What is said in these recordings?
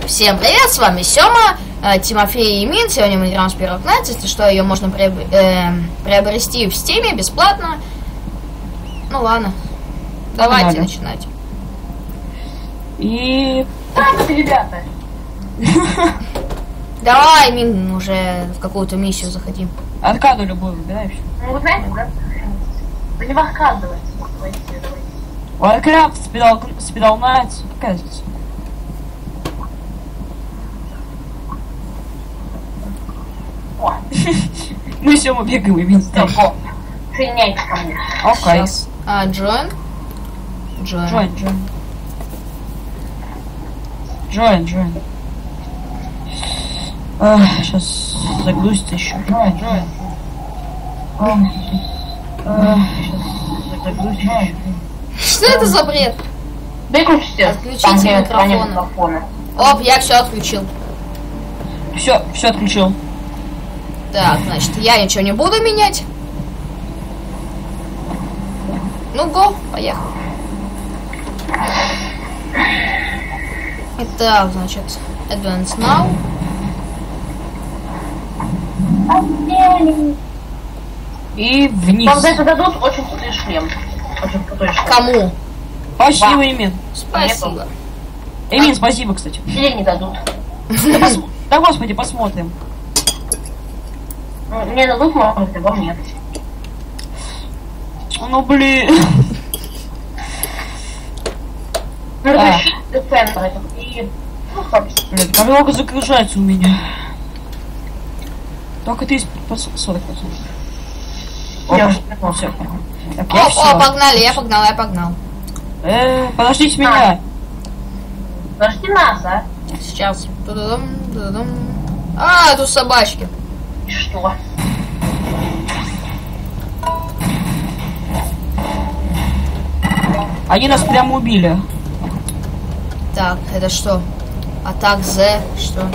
Всем привет, с вами Сёма, Тимофей и Мин. Сегодня мы играем в Spirit Nights. Если что, ее можно приобрести в Стиме бесплатно. Ну ладно, давайте начинать. И... Так, ребята. Давай, Мин, уже в какую-то миссию заходим. Аркаду любую выбираешь. Ну, вы знаете, да? Да не вахкадывать. Warcraft, Spirit Nights, кажется. О, Мы все мы бегаем и винстаем. все, соединяйтесь ко мне. Окей. Сейчас. Join. Join. Сейчас загрузится еще. Join. Сейчас загрузится еще. Что это за бред? Выключите. Отключите там, где микрофоны. микрофоны. Оп, я все отключил. Все отключил. Так, значит, я ничего не буду менять. Ну, го, поехали. Итак, значит, Advance Now. И вниз. Вам за это дадут очень крутой шлем. Очень крутой шлем. Кому? Спасибо, Эмин. Спасибо. Эмин, спасибо, кстати. Или не дадут. Да господи, посмотрим. Ну, мне дадут, может быть, а вам нет. Ну блин. Ну, это щит центра. И... Ну, собственно. Блин, как много загружается у меня. Только ты 40%. Я уже Все. Так, О, погнали, я погнал. Подождите меня. Подожди нас, а? Сейчас. Ту-ду-дум. А, тут собачки. И что? Они нас прямо убили. Так, это что? Атак З, что?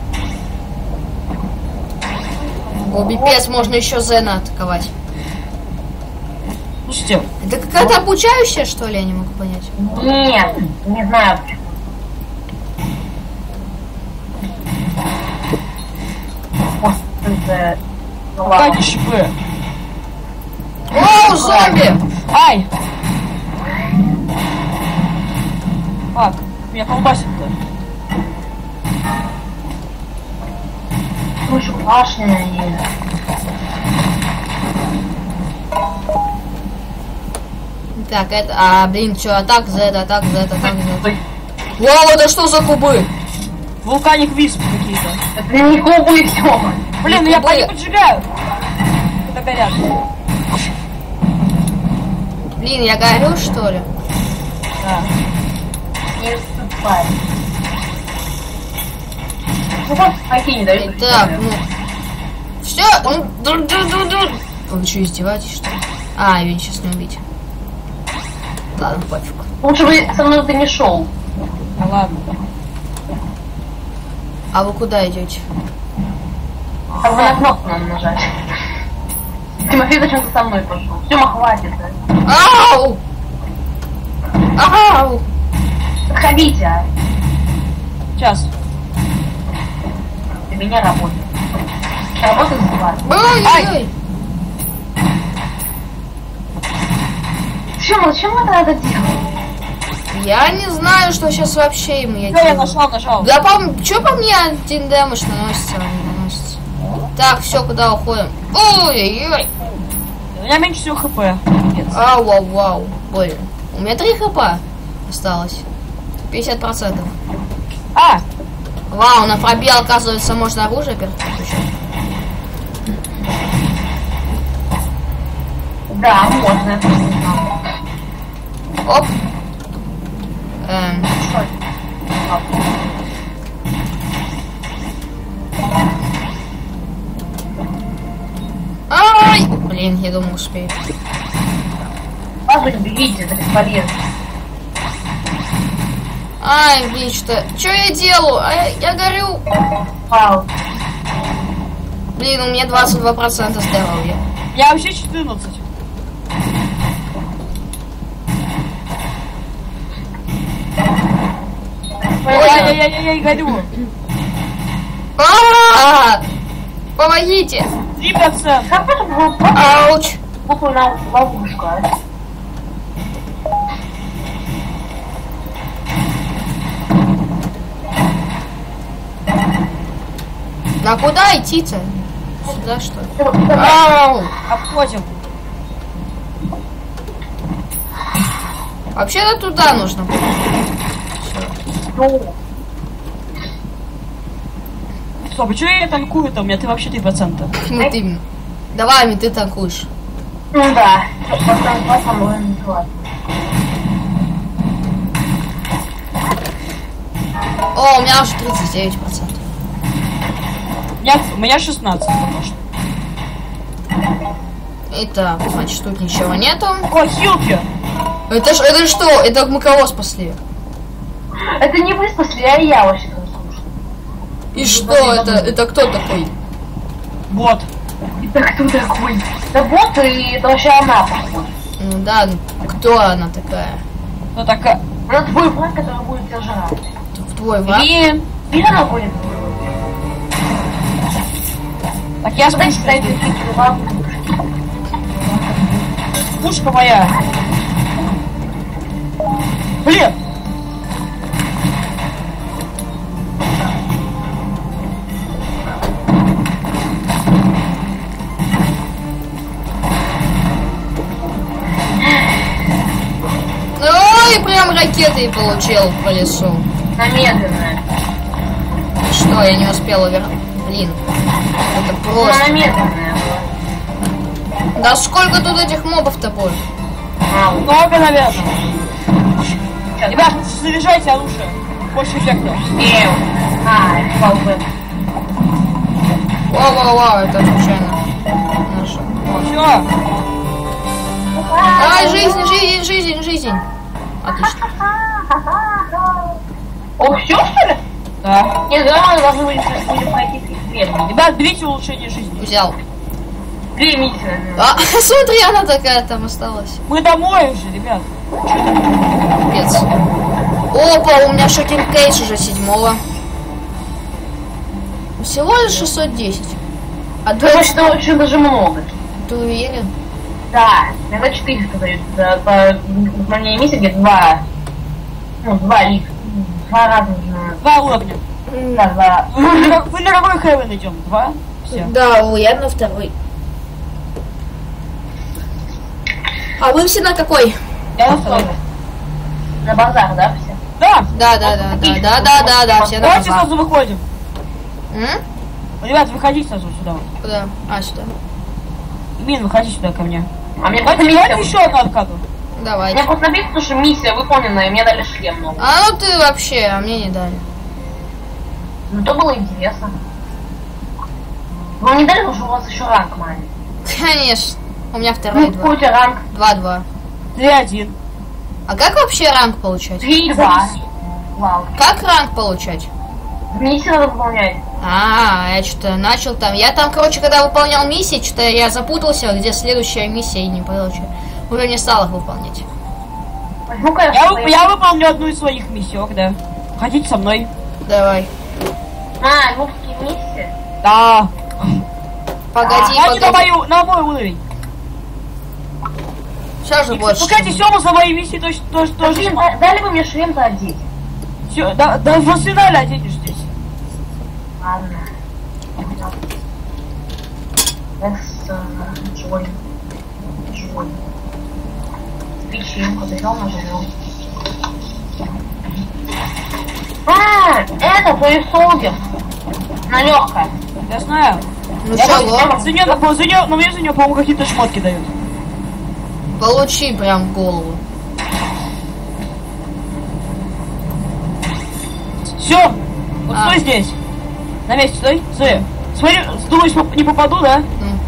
О, пипец, можно еще Зена атаковать. Слушайте, Это какая-то обучающая, что ли, я не могу понять. Нет, не знаю почему. Это... Ну ладно. Катя ШП. О, зомби! Ай! Фак, меня колбасит-то. Ну, еще башня и... Так, это... блин, что, атак Z, атак Z. Вау, это что за кубы? Вулканик Висп какие-то. Это не кубы и все. Блин, ну я по ним поджигаю. Это горят. Блин, я горю, что ли? Да. Не вступай. Ну вот, какие не дают. Так, ну... Все, ну... Вы что, издеваетесь, что ли? А, его сейчас не убить. Ладно, пофиг. Лучше бы со мной ты не шел. Ну ладно. А вы куда идете? Там бы на кнопку надо нажать. Тимофей зачем-то со мной пошел. Тёма, хватит. Да? Ау! Ау! Подходите, а. Сейчас. Для меня работает. Работает с вами. Ой-ой-ой! Зачем вы это делаете? Я не знаю, что сейчас вообще ему я Всё, я делаю. нажал. Да, что по мне один дэмэдж наносится, а не наносится? Так, все, куда уходим? Ой-ой-ой! У меня меньше всего хп. Ау-вау-вау. Блин. У меня 3 хп осталось. 50%. А! Вау, на пробел, оказывается, можно оружие переключать. Да, можно. Оп. Что это? Ай! Блин, я думал, успею. Сразу не бегите, это бесполезно. Ай, блин, что я делаю? Я горю. Вау. Блин, у меня 22% здоровья. Я вообще 14. Ай-яй-яй-яй, горю. Помогите! 3%. Как это было? Ауч! Буквально ловушка. А куда идти-то? Сюда что ли? Ау! Обходим. Вообще-то туда нужно было. Ну, Стоп, а что я танкую-то? У меня ты вообще 3%. Вот именно. Давай, ты танкуешь. ну да. Потом было не классно. О, у меня уже 39%. У меня 16 пока что. Итак, значит, тут ничего нету. О, хилки! Это что? Это мы кого спасли? Это не вы спасли, а я вообще там слушаю. И что это? Это кто такой? Вот. Это кто такой? Да вот, и это вообще она, походу. Ну да, кто она такая? Ну такая. Это твой враг, который будет тебя жрать. В твой враг? Блин. Или она будет? Так я Куда спущу. считаете, какие вам? Пушка моя. Блин. Ой, прям ракетой получил по лесу. На медленное. Что, я не успела вернуть? Блин, это Ну, просто. она медленная. Да сколько тут этих мобов-то будет? Много, наверное. Ребят, заряжайте оружие. Больше эффекта. Полбы. Вау, это случайно. Наша. Все. Давай, жизнь. Отлично. О, все что ли? Да. Нет, да, мы должны будем пройти секрет. Ребят, берите улучшение жизни. Взял. 2 миссии. А, смотри, она такая там осталась. Мы домой уже, ребят. Капец. Опа, у меня шокинг кейдж уже 7-го. Всего лишь 610. А ты, Потому что очень даже много. ты уверен? Да, иногда 400 дают. По выполнению миссии где 2. Ну, 2 лифта. 2 раза нужно. 2 уровня. Да, 2. Вы на какой Хэвен идем? 2? Все. Да, я на второй. А вы все на какой? Я на второй. На базар, да, все? Да. Да, все на Давайте базар. сразу выходим. М? Ребят, выходите сразу сюда. Куда? А, сюда. Мин, выходи сюда ко мне. А мне просто Давайте миссия... еще одну аркаду. Давай. Мне просто написано, что миссия выполнена, и мне дали шлем новый. А ну ты вообще, а мне не дали. Ну, то было интересно. Вам не дали, потому что у вас еще ранг маленький. Конечно. У меня второй Ну, 2. какой у тебя ранг? 2-2. 3-1. А как вообще ранг получать? 3-2. Вау. Как ранг получать? Миссию надо выполнять. Я что-то начал там. Я там, короче, когда выполнял миссии, что-то я запутался, где следующая миссия и не получаю. Уже не стал их выполнять. Возьму-ка Я выполню одну из своих миссиок, да. Хотите со мной? Давай. Ну такие миссии. Да. Погоди, Давайте погоди. на мой уровень. Сейчас же больше. Пускайте Сёму за мои миссии тоже. Блин, дали бы мне шлем-то одеть. Все, да в финале оденешь здесь. Ладно. Джой. Печеньку довел, нажрел. Это твой солдер. На легкое. Я знаю. Ну Я что, вот, за нее, но мне за нее, по-моему, какие-то шмотки дают. получи прям в голову. Все, вот стой здесь. На месте стой, стой. Смотри, думаешь, не попаду, да? Ну.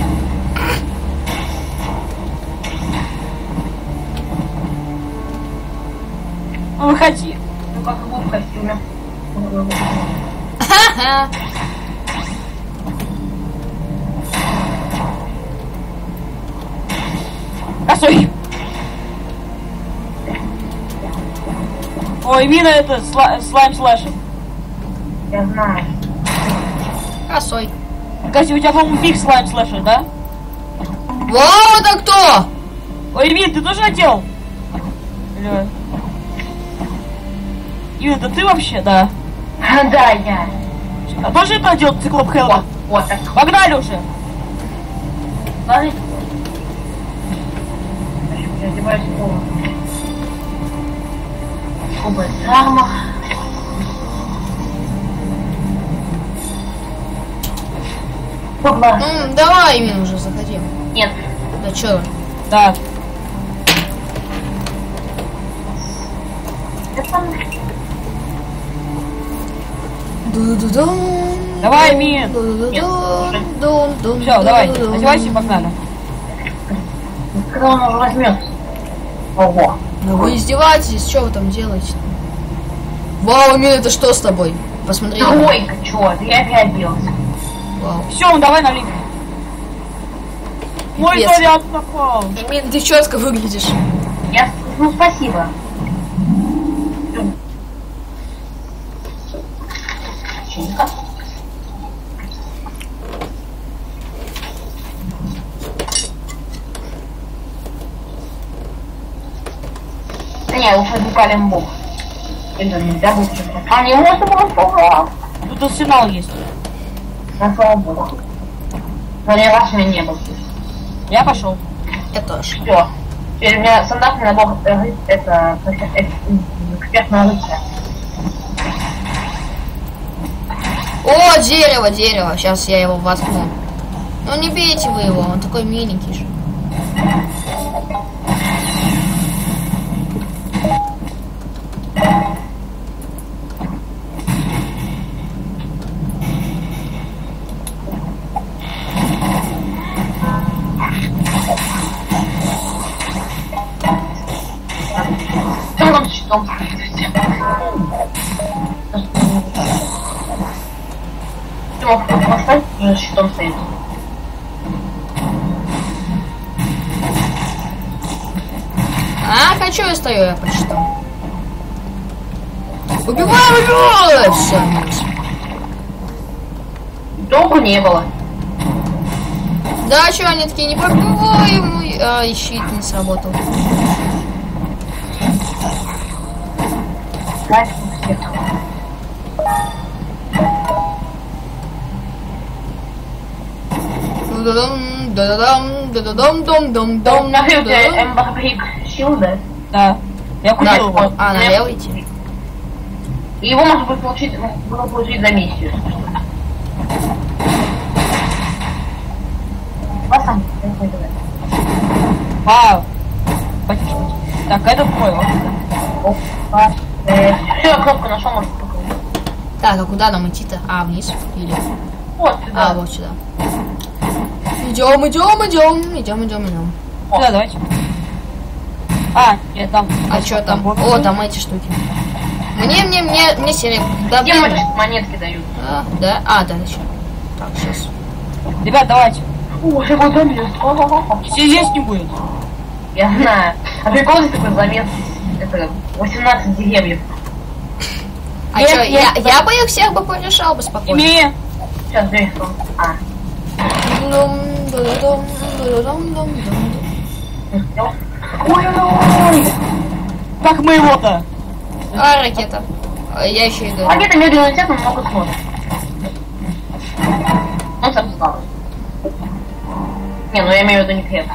Ну, выходи. Ну как был в костюме. Ха-ха. Косой. Ой, Ой, мина это слайм слэшер. Я знаю. Косой. Кстати, у тебя, по-моему, биг слайм слэшер, да? Вау, это кто? Ой, Мин, ты тоже хотел? Или... Иван, это ты вообще, да? Да, я. А тоже это делал циклоп Хелла? Вот так. Погнали уже! Смотри. Я одеваюсь в Куба арма. Ну, давай, Мин, уже заходи. Нет. Да чё? Да. Давай, Мин! Все, давай, одевайся и погнали. Когда он уже возьмет? Ого. Ну вы издеваетесь, что вы там делаете? Вау, Мин, это что с тобой? Посмотри. Ой, чё, я опять делался. Вау. Все, давай налей. Мой Пипец. заряд напал. Мин, ты четко выглядишь. Я, ну, спасибо. Чинка. Да не, лучше запалим бог. Или нельзя будет что-то. А не можно было слова. Тут арсенал есть. На слава богу. Но ни разу у меня не было. Я пошел. Я тоже. Все. Теперь у меня стандартный набор это экспертного рыцаря. О, дерево, дерево. Сейчас я его воткну. Ну не бейте вы его, он такой миленький же. Что там с щитом? Ты мог поставить, уже с щитом стоит. А, хочу я стою, я прочитал. Убивай! Все, минус. Толку не было. Да, что они такие, не пробиваем. И щит не сработал. Кайф у всех. Дом. На у тебя эмбарбрик щилда. Да. Я купил его. А, налево идти? Его можно будет получить за миссию. Вас там Вау. Потише. Так, это твой. Все, кнопку нашел, может покрутить. Так, а куда нам идти-то? А, вниз? Или... Вот сюда. А, вот сюда. Идем. Сюда, давайте. А, нет, там. А что там? О, там эти штуки. Мне серебро. Да, Где блин. монетки дают? А, да? А, да, еще. Так, сейчас. Ребят, давайте. О, я вот залез. Если здесь не будет. Я знаю. А прикольный такой замес. Это 18 деревьев. А что, я бы их всех бы порешал бы спокойно. Имея. Сейчас здесь он. А. Ой-ой-ой. Как мы его-то? А, ракета. А, я еще и говорю. Ракета медленно летят, но много смотрит. Он сам слабый. Не, ну я имею в виду не крепко.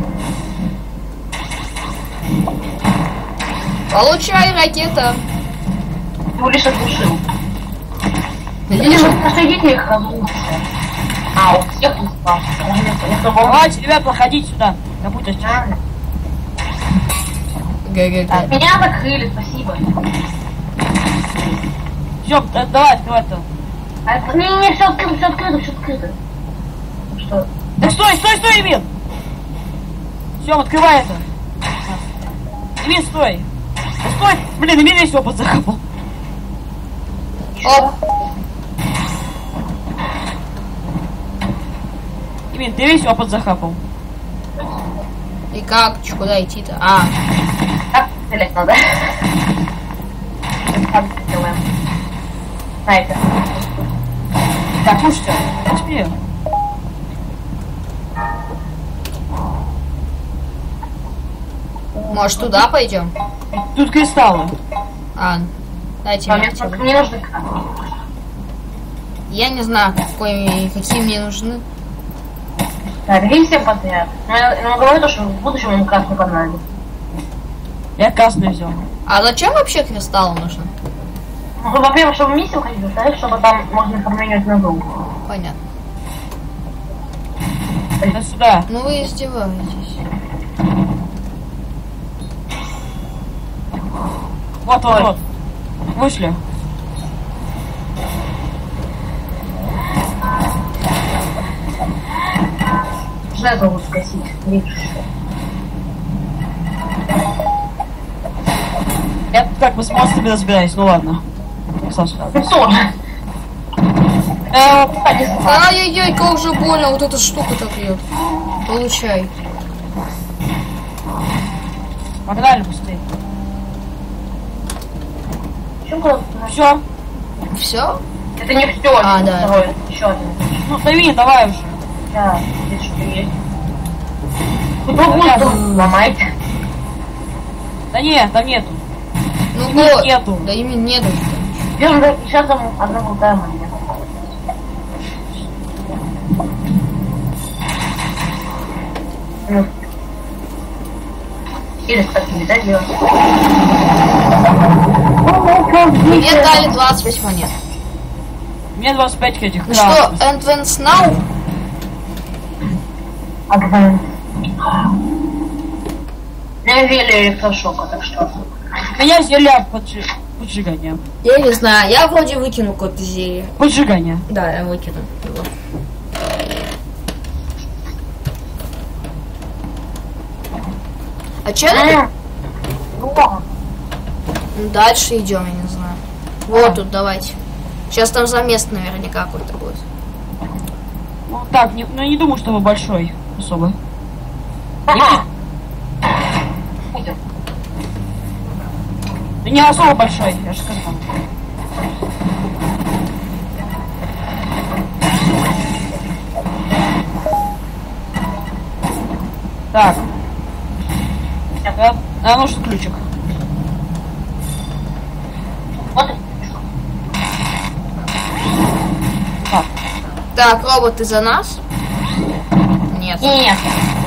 Получай, ракета. Ты его лишь оглушил. Видишь? Посадите их разрушите. А, у всех не спас. Давайте, ребят, проходите сюда. Какую-то стену. Меня закрыли, спасибо. Все, давай, открывай-то. Не, все открыто. Что? Так стой, Эмин! Все, открывай это. Эмин, стой. Да стой! Блин, Эмин весь опыт захапал. Оп. Эмин, ты весь опыт захапал. И как? Куда идти-то? А. Так, стрелять надо. так делаем. Знаете. Так, слушайте, теперь. Может, туда пойдем? Тут кристаллы. Дайте А мне мне хотя бы. просто не нужно. Я не знаю, какие мне нужны. Да, бери все подряд. Но говорю то, что в будущем ему красный понравится. Я красный взял. А зачем вообще кристалл нужен? Ну, во-первых, чтобы в миссию ходить, во-вторых, чтобы там можно поменять на долг. Понятно. Это сюда. Ну вы издеваетесь. Вот, вот, вот. Вышли. Что зовут скосить? Видишь? Я как бы с монстрами разбираюсь, ну ладно. Саша. Ты тоже. Ай-яй-яй, как же больно, вот эта штука так бьет. Получай. Погнали быстрее. Все. Все? Это не все. А, да. Второй, еще один. Ну, дави, давай уже. Да, здесь что есть. Вы ломайте. Да нет, там нету. Ну Именно вот. нету. Да именно нету. Сейчас там одна крутая монета. Ну. Или, кстати, не дай делать. Мне дали 28 монет. Мне 25 этих. Ну что, Advance Now? Адвент. Я вели электрошока, так что... Меня зелья поджигания. Я не знаю, я вроде выкину какое-то зелье. Поджигания. Да, я выкину его. А че это? Дальше идем, я не знаю. Вот тут, давайте. Сейчас там замес наверняка какой-то будет. Ну так, ну не думаю, что вы большой особо. Да не особо большой, я же сказал. Так. А нужен ключик. Вот. Так, робот, ты за нас? Нет. Нет.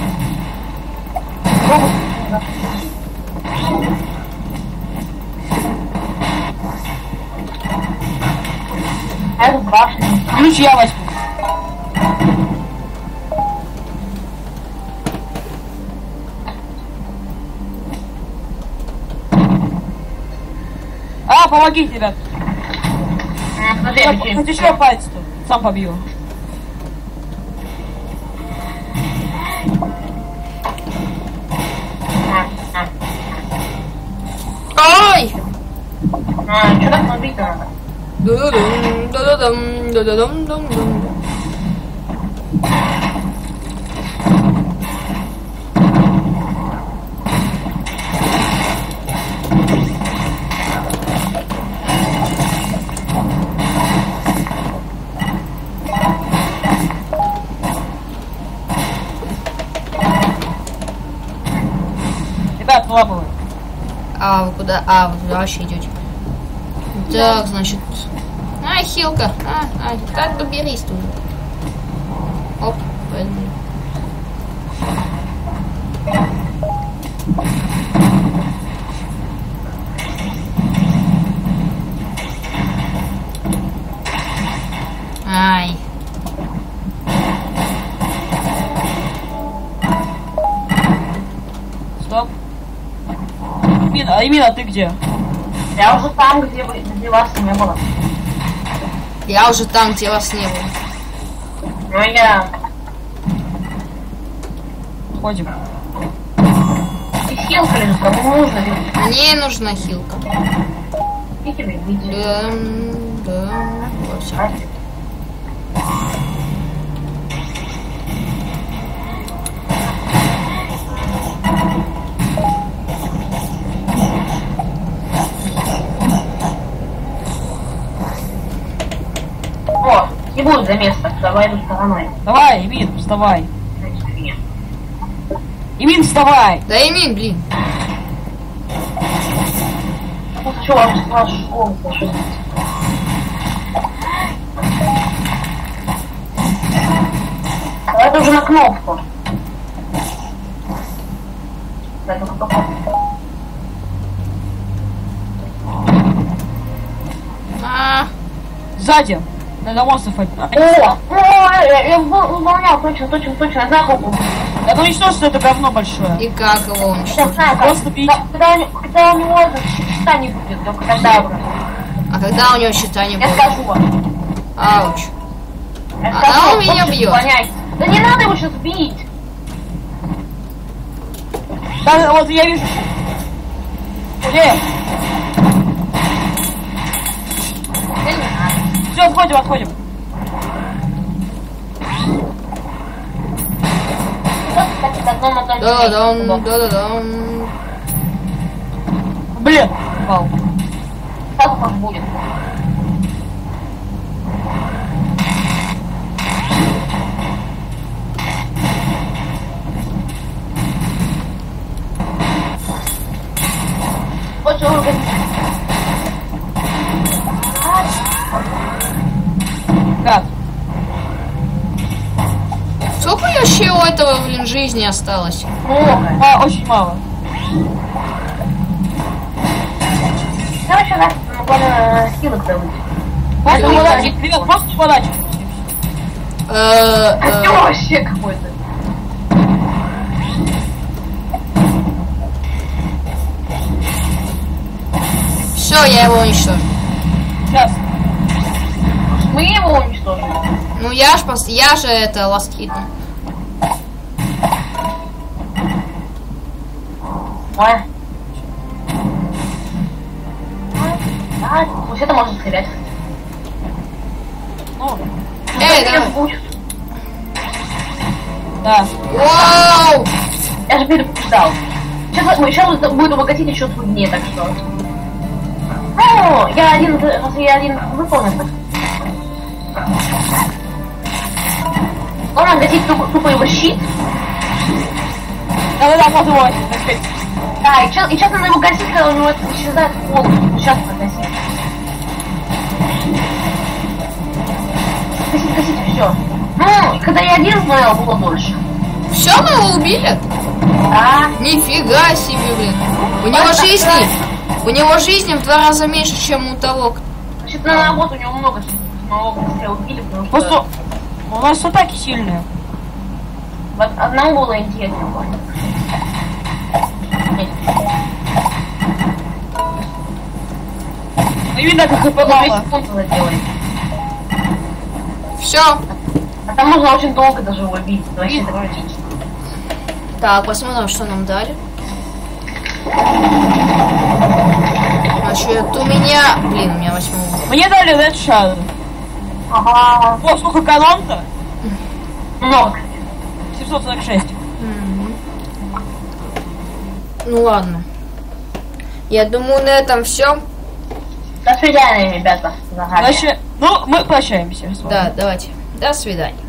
Это башня. Ключ я возьму. А, помогите, ребят. Хоть еще пальцы тут. Сам побью. Ой! Что так смотреть надо? Да-да-дум, да-да-дум, да-да-дум-дум-дум. Ребят, лапывай. А вы куда? А, вы туда вообще идете. Так, значит. А, хилка. Как доберись тут? Оп, возьми. Ай. Стоп. Именно ты где? Я уже там, где вас не было. Я уже там, где вас не было. Ну я... Ходим. И хилка лежит, кому нужно? Мне нужна хилка. И тебе видели. Да. Вот всё. О, не будет за место, давай иду стороной. Давай, Эмин, вставай. Эмин, вставай. Да, Эмин, блин. Ну что, ваш голос слушай. Давай уже на кнопку. Дай только кнопку. Сзади. Надо монстров отнять. Я выполнял, точно, за руку. Это уничтожить это говно большое. И как его уничтожить? Просто бить. Когда у него щита не будет, только тогда. А когда у него щита не Я будет? скажу вам. Ауч. Я Она скажу, у меня хочешь бьет. понять. Да не надо его сейчас бить. Да, вот я вижу. Где? Да не надо. Все, отходим. Кстати, к одному там. Да-да-дам. Блин. Упал. Так как будет. Вот что вы хотите. Как? Сколько еще у этого, блин, жизни осталось? Много. Очень мало. Короче, нас главное силы добыть. Просто не подачи. знаю. Ребят, просто подачи. Ты вообще какой-то. Все, я его уничтожу. Сейчас. Мы его уничтожили. Ну я же это last hit. Ой. А, пусть это можно стрелять. Ну, Эй, Я давай. же получу. да. Вау! Я же предупреждал. Сейчас будет обогатить еще труднее, так что. Ну, я один выполнил. Он гасить тупо его щит. Да, можно его. Да, и сейчас надо его гасить, когда у него это исчезает полностью. Сейчас надо гасить. Гасить, все. Ну, и когда я один смотрел, было дольше. Все, мы его убили? Да. Нифига себе, блин. У него жизни в 2 раза меньше, чем у того. Значит, на работу у него много быстрее убили, потому что... Просто у нас атаки сильные. Вот одному было интересно. Ну, видно, как и По 2 попало. секунды это делает. Все. А там можно очень долго даже его бить. Это вообще это критично. Так, посмотрим, что нам дали. Значит, у меня... Блин, у меня 8. Мне дали Red Shadow. Ага. О, сколько эконом-то? Много. 746. Ну ладно. Я думаю, на этом все. До свидания, ребята. Заранее. Значит, ну, мы прощаемся с вами. Да, давайте. До свидания.